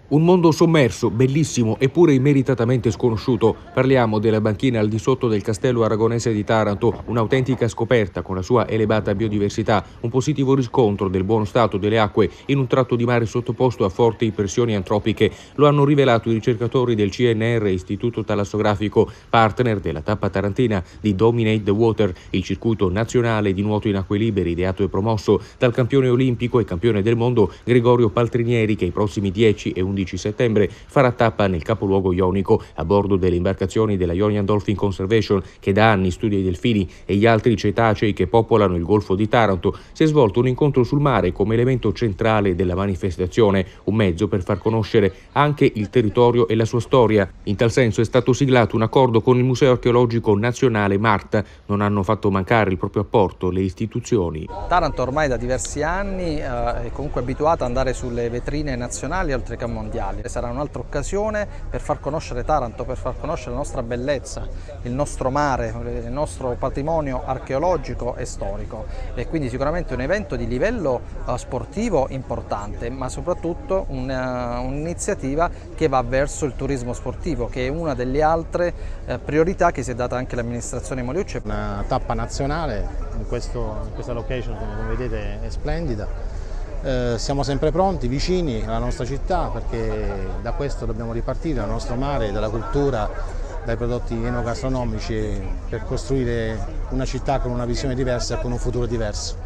Un mondo sommerso, bellissimo eppure immeritatamente sconosciuto. Parliamo della banchina al di sotto del castello aragonese di Taranto, un'autentica scoperta con la sua elevata biodiversità, un positivo riscontro del buono stato delle acque in un tratto di mare sottoposto a forti pressioni antropiche. Lo hanno rivelato i ricercatori del CNR, Istituto Talassografico, partner della tappa tarantina di Dominate the Water, il circuito nazionale di nuoto in acque libere ideato e promosso dal campione olimpico e campione del mondo Gregorio Paltrinieri, che i prossimi 10 e 11 settembre farà tappa nel capoluogo ionico a bordo delle imbarcazioni della Ionian Dolphin Conservation, che da anni studia i delfini e gli altri cetacei che popolano il Golfo di Taranto. Si è svolto un incontro sul mare come elemento centrale della manifestazione, un mezzo per far conoscere anche il territorio e la sua storia. In tal senso è stato siglato un accordo con il Museo Archeologico Nazionale Marta. Non hanno fatto mancare il proprio apporto le istituzioni. Taranto ormai da diversi anni è comunque abituata ad andare sulle vetrine nazionali oltre che mondiali. Sarà un'altra occasione per far conoscere Taranto, per far conoscere la nostra bellezza, il nostro mare, il nostro patrimonio archeologico e storico, e quindi sicuramente un evento di livello sportivo importante, ma soprattutto un'iniziativa che va verso il turismo sportivo, che è una delle altre priorità che si è data anche l'amministrazione Moliucci. Una tappa nazionale in questa location, come vedete, è splendida. Siamo sempre pronti, vicini alla nostra città, perché da questo dobbiamo ripartire, dal nostro mare, dalla cultura, dai prodotti enogastronomici, per costruire una città con una visione diversa e con un futuro diverso.